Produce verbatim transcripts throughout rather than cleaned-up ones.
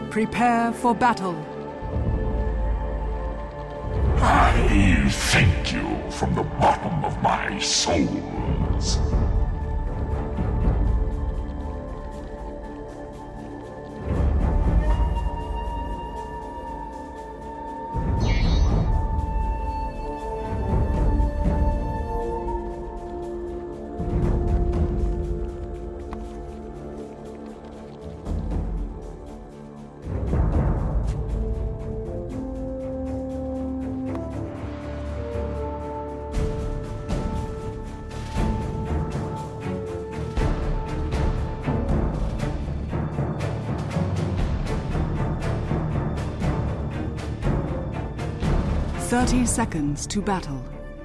Prepare for battle. I thank you from the bottom of my souls. Thirty seconds to battle.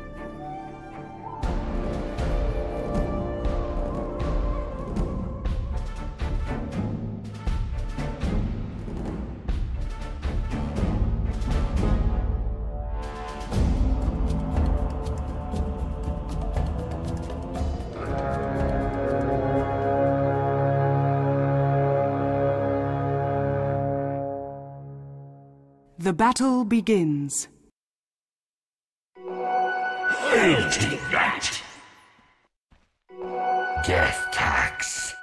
The battle begins. I'll take that! Death tax.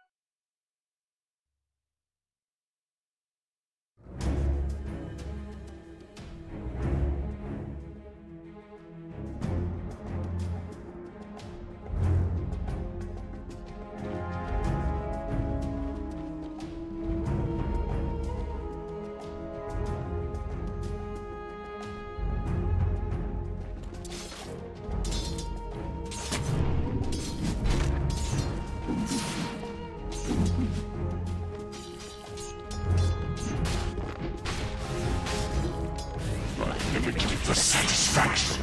The satisfaction.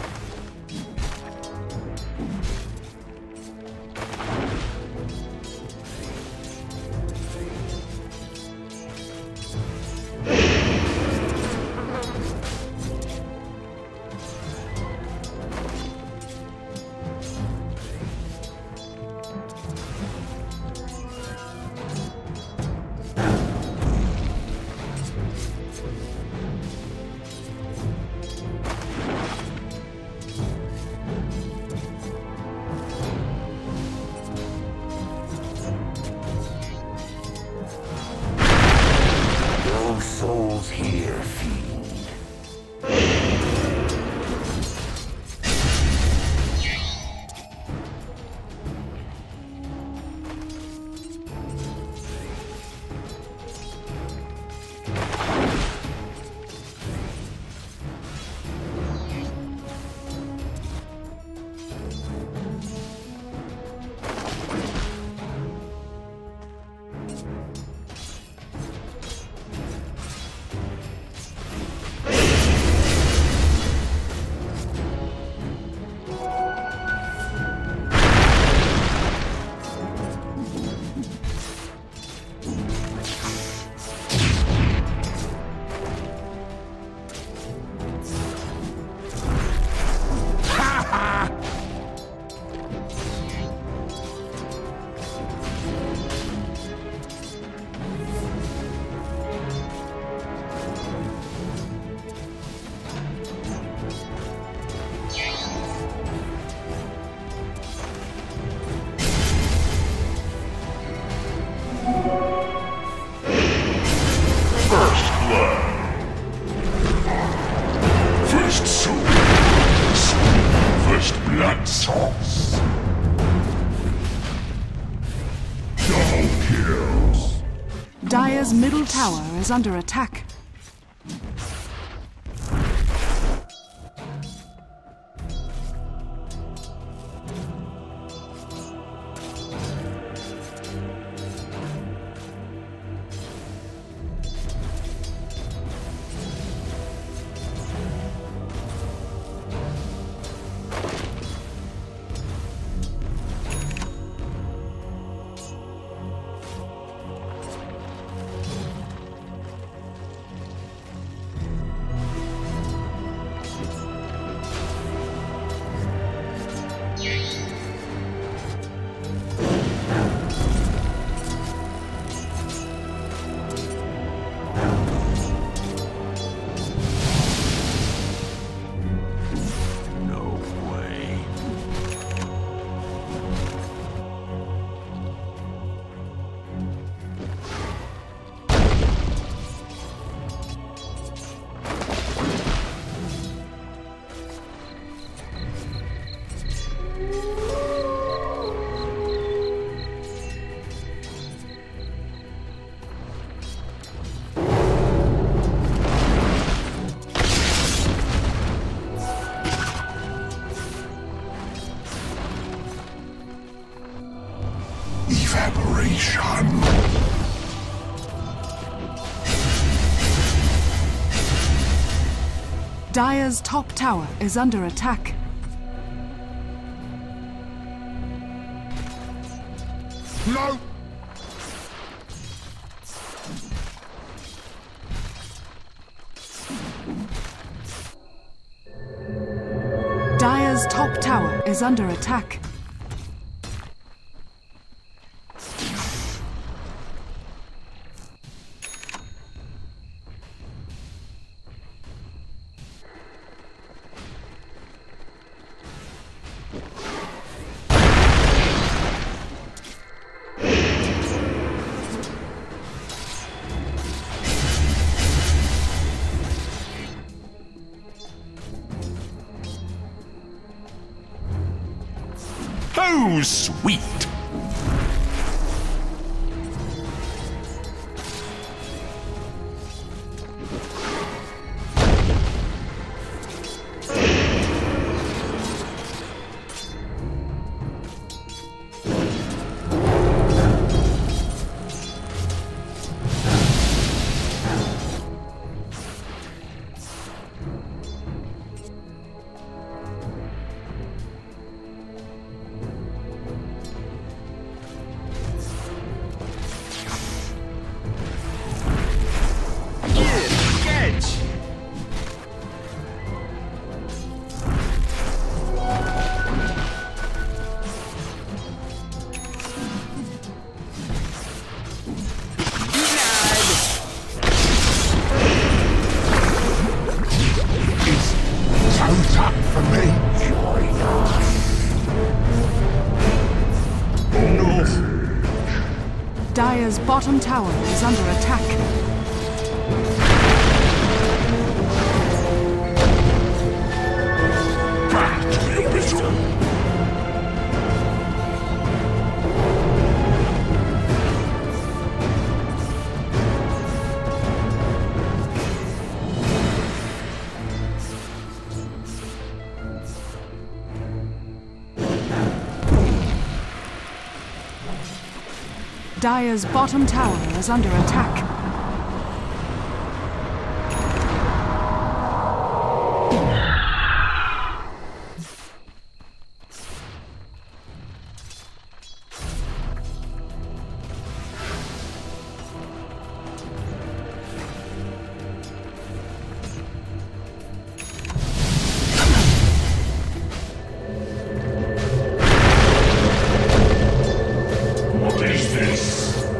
Souls here, fiend. Blood sauce. Double kills. Dire's middle tower is under attack. destruction. Dire's top tower is under attack. No! Dire's top tower is under attack. Oh, sweet! Dire's bottom tower is under attack. Back to the original. Dire's bottom tower is under attack. What is this?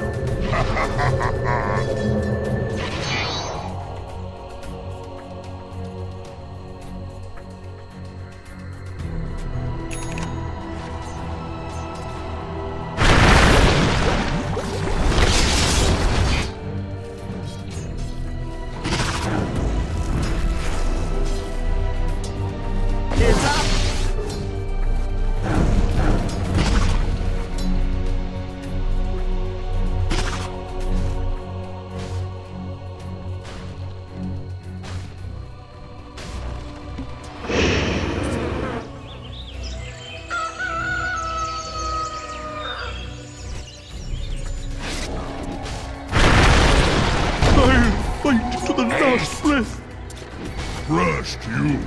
Fight to the last breath! Crushed you.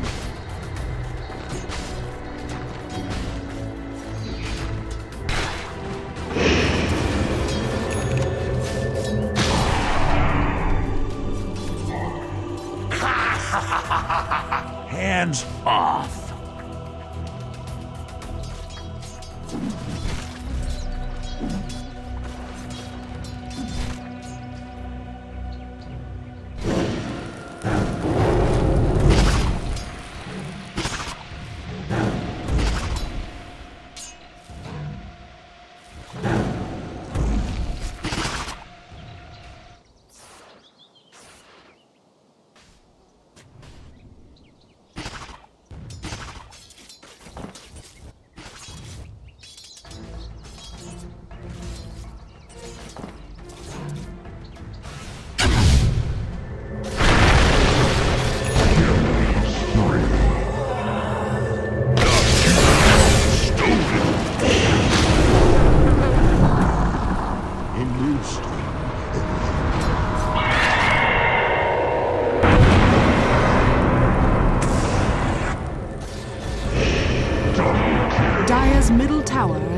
Hands off.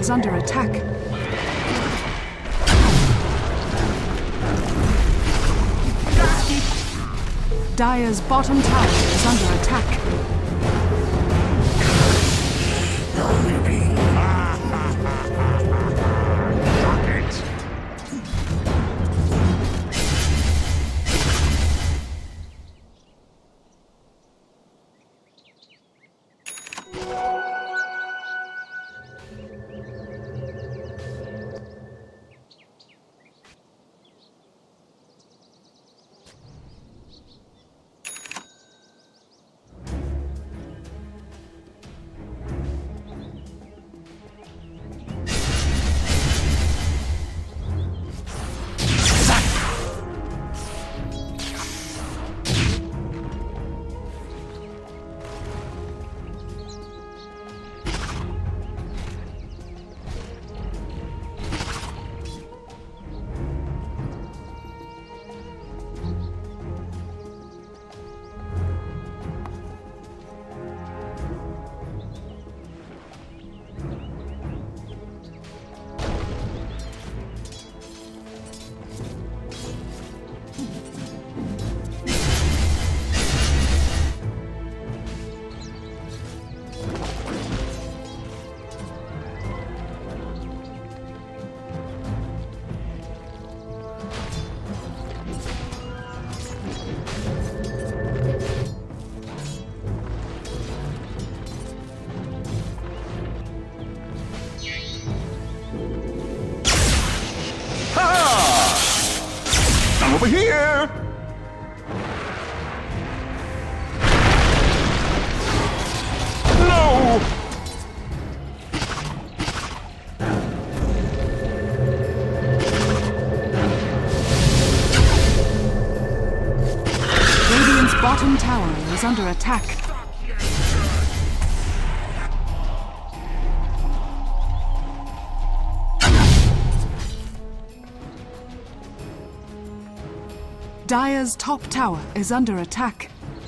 is under attack. Dire's bottom tower is under attack. Over here! No! Radiant's bottom tower is under attack. Dire's top tower is under attack.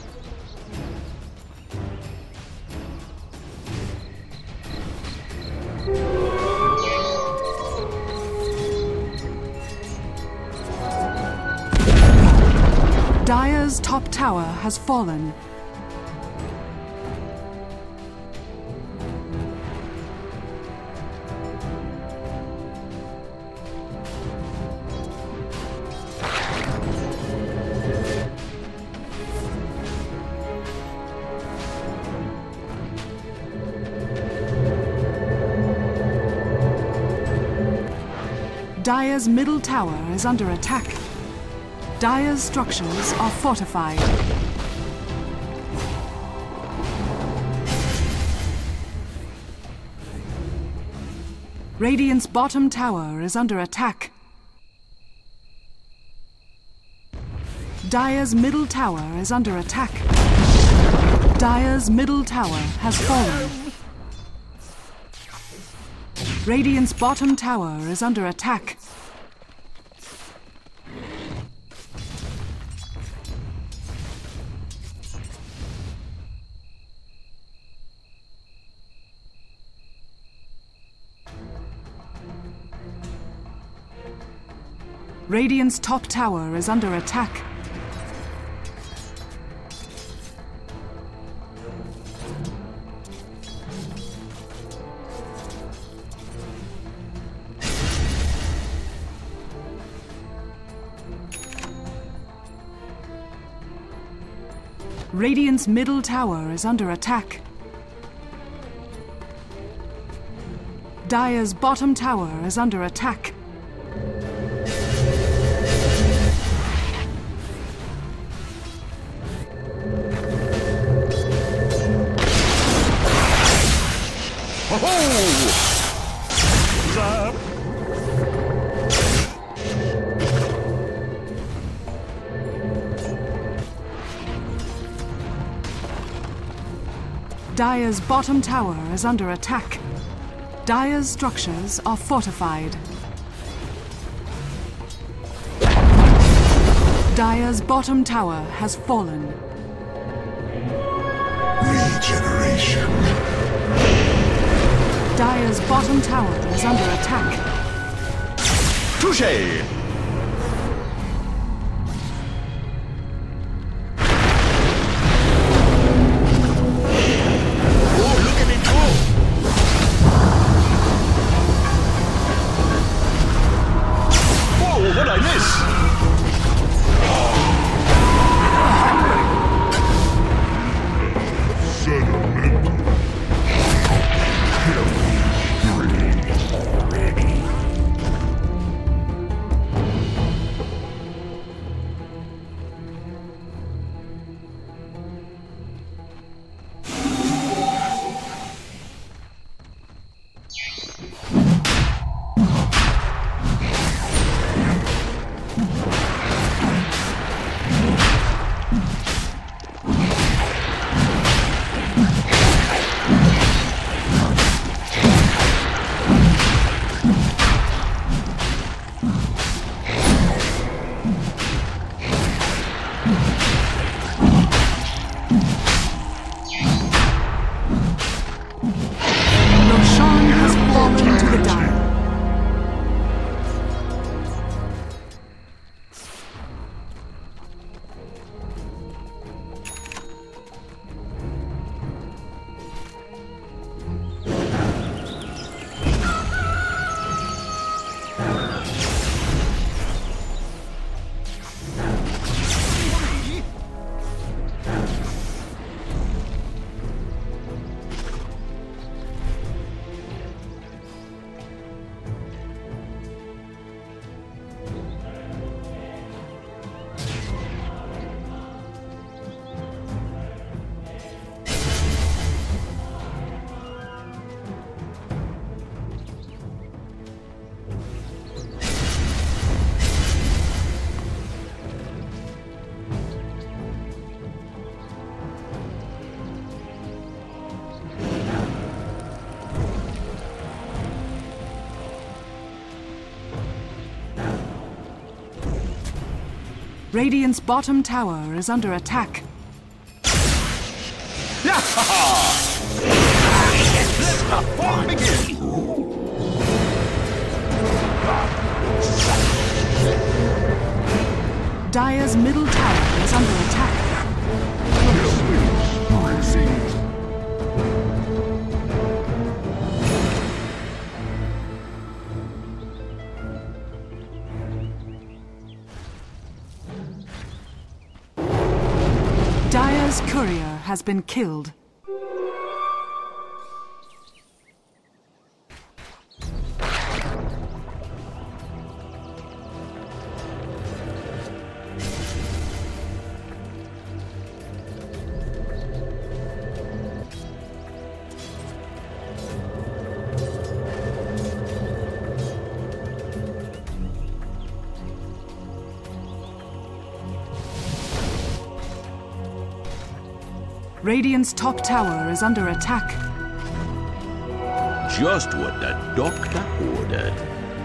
Dire's top tower has fallen. Dire's middle tower is under attack. Dire's structures are fortified. Radiant's bottom tower is under attack. Dire's middle tower is under attack. Dire's middle tower has fallen. Radiant's bottom tower is under attack. Radiant's top tower is under attack. Radiant's middle tower is under attack. Dire's bottom tower is under attack. Dire's bottom tower is under attack. Dire's structures are fortified. Dire's bottom tower has fallen. Regeneration. Dire's bottom tower is under attack. Touché! Oh, look at it go! Whoa, what I miss? Radiant's bottom tower is under attack. Let the fun begin! Dire's middle tower is under attack. Dire's courier has been killed. Radiant's top tower is under attack. Just what the doctor ordered.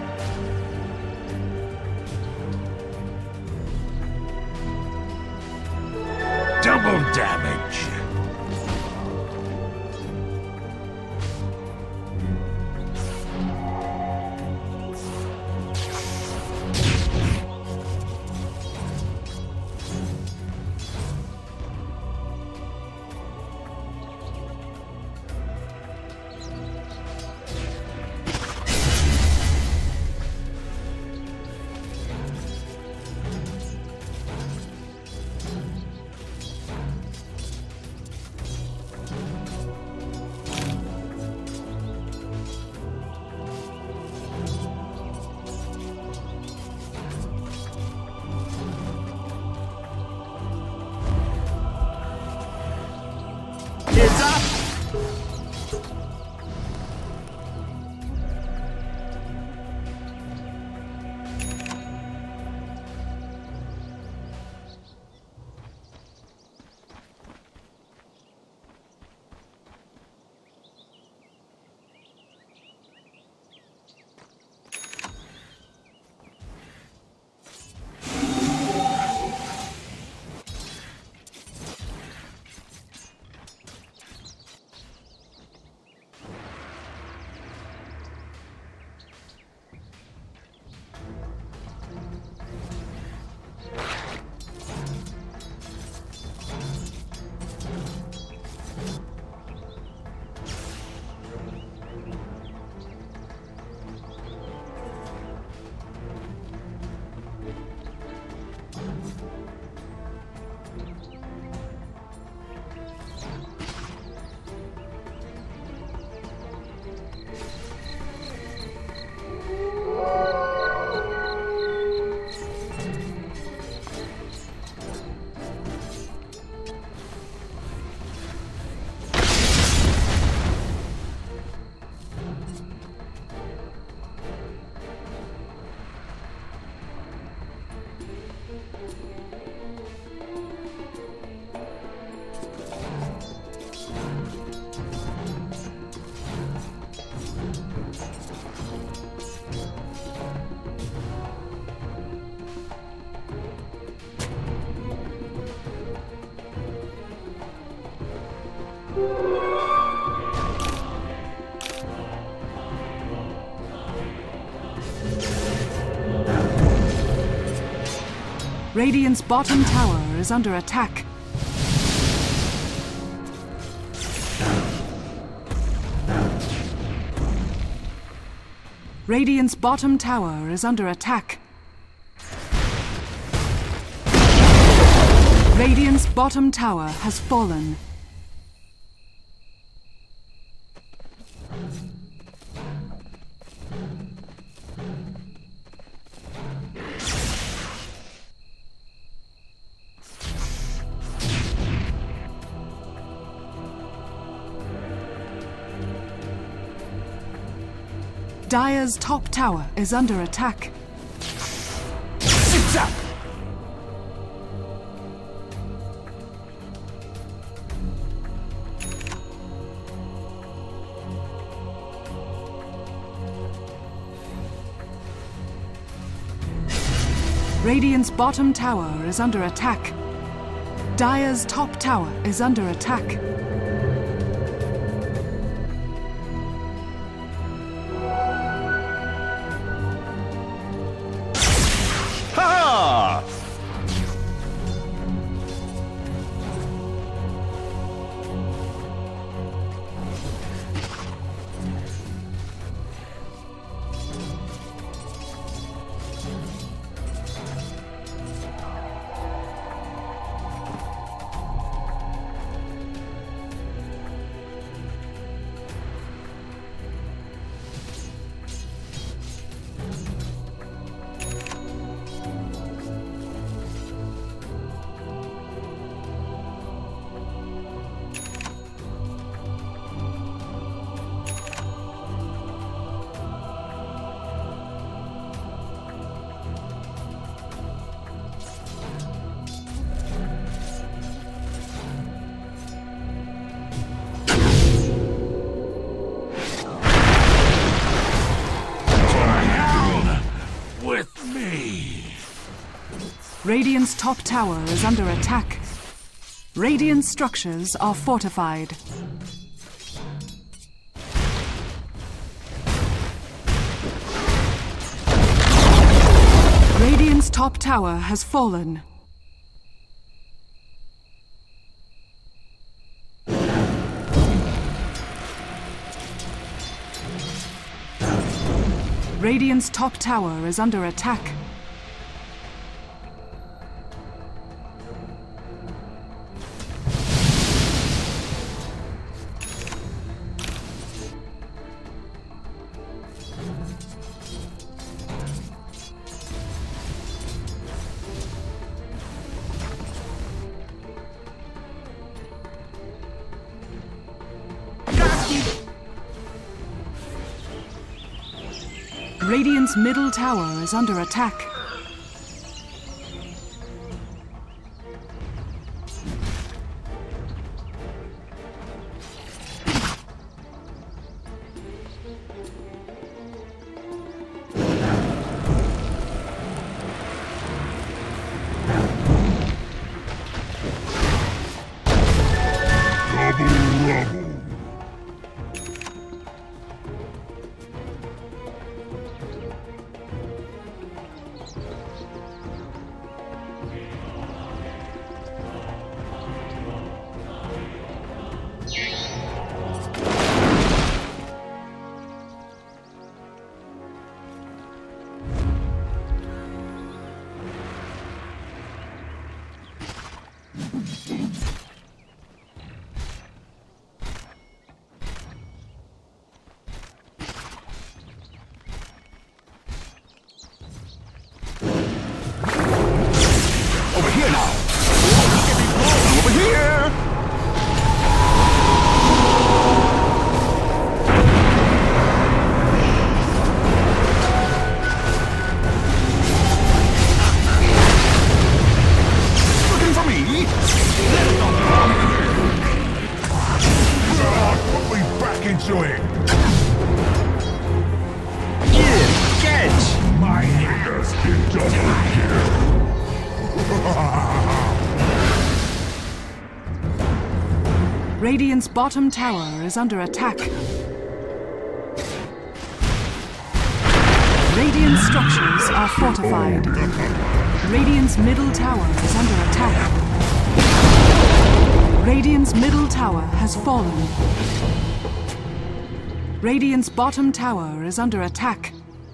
Double damage. It's up! Radiant's bottom tower is under attack. Radiant's bottom tower is under attack. Radiant's bottom tower has fallen. Dire's top tower is under attack. Zip-zap! Radiant's bottom tower is under attack. Dire's top tower is under attack. Ha! Radiant's top tower is under attack. Radiant structures are fortified. Radiant's top tower has fallen. Radiant's top tower is under attack. Radiant's middle tower is under attack. Over here now! Oh, look at me blow! Over here! Looking for me? Put me back into it! Yeah, catch! My haters get double kill! Radiant's bottom tower is under attack. Radiant structures are fortified. Radiant's middle tower is under attack. Radiant's middle tower has fallen. Radiant's bottom tower is under attack.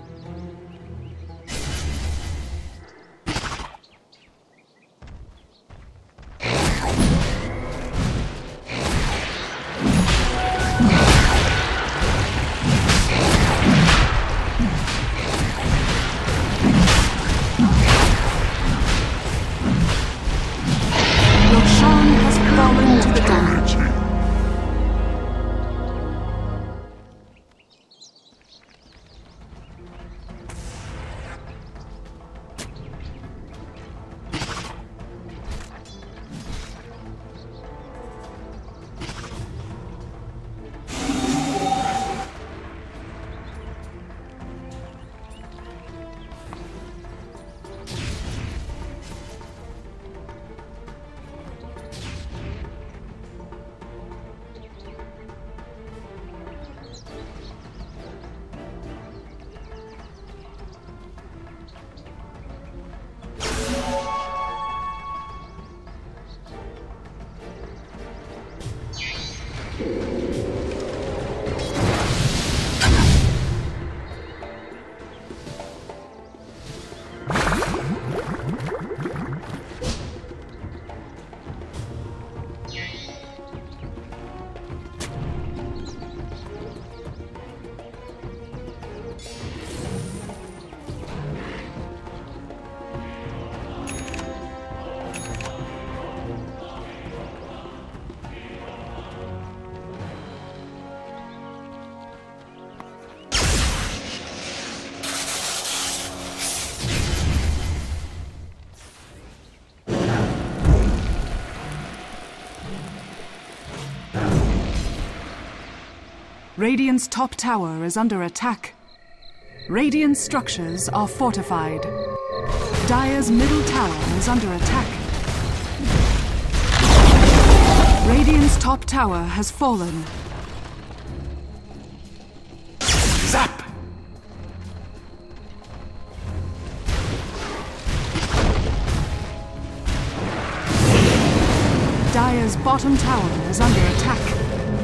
Radiant's top tower is under attack. Radiant structures are fortified. Dire's middle tower is under attack. Radiant's top tower has fallen. Zap! Dire's bottom tower is under attack.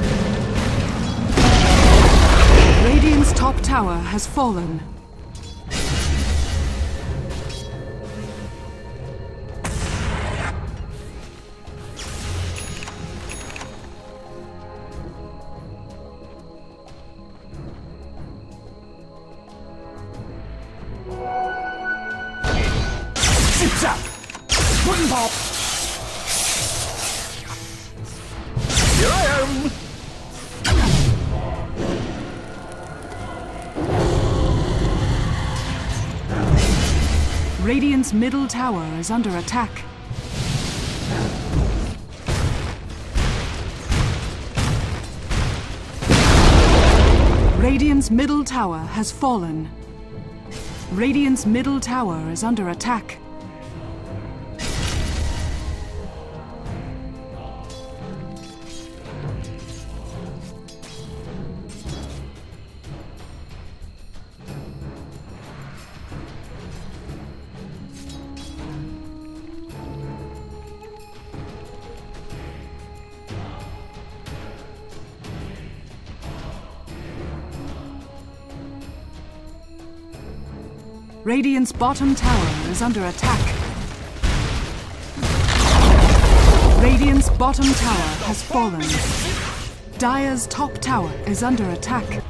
Radiant's top tower has fallen. Zip zap! Wooden pop! Here I am! Radiant's middle tower is under attack. Radiant's middle tower has fallen. Radiant's middle tower is under attack. Radiant's bottom tower is under attack. Radiant's bottom tower has fallen. Dire's top tower is under attack.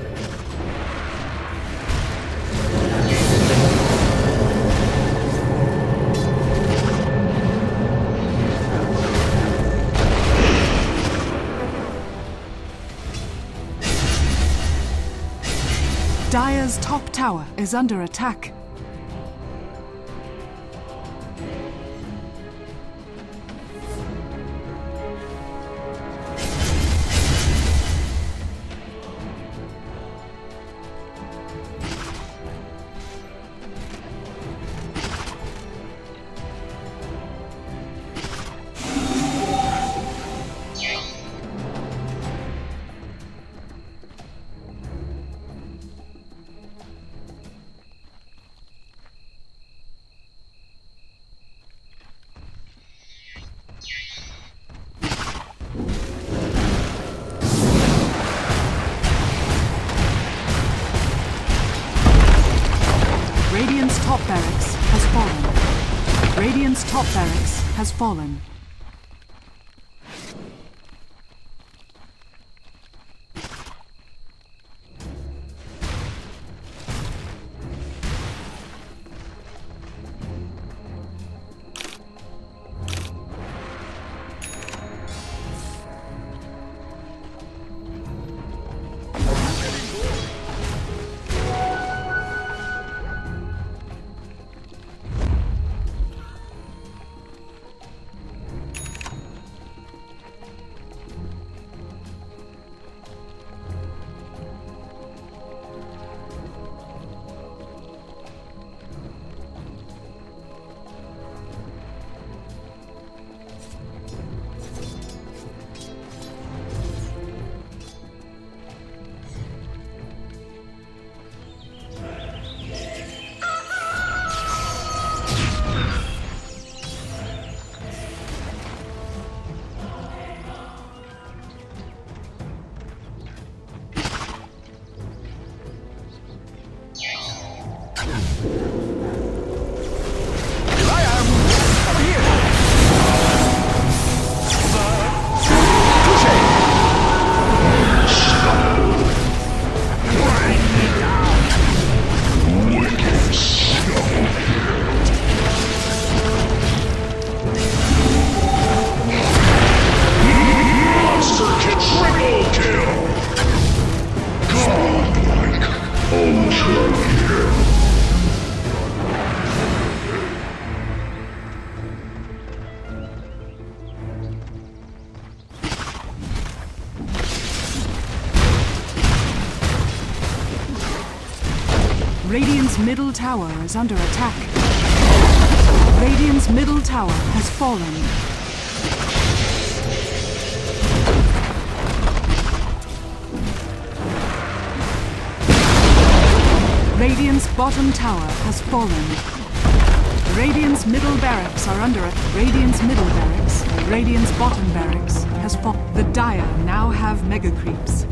Dire's top tower is under attack. barracks has fallen. Radiant's top barracks has fallen. Radiant's middle tower is under attack. Radiant's middle tower has fallen. Radiant's bottom tower has fallen. Radiant's middle barracks are under it. Radiant's middle barracks. Radiant's bottom barracks has fallen. The Dire now have mega creeps.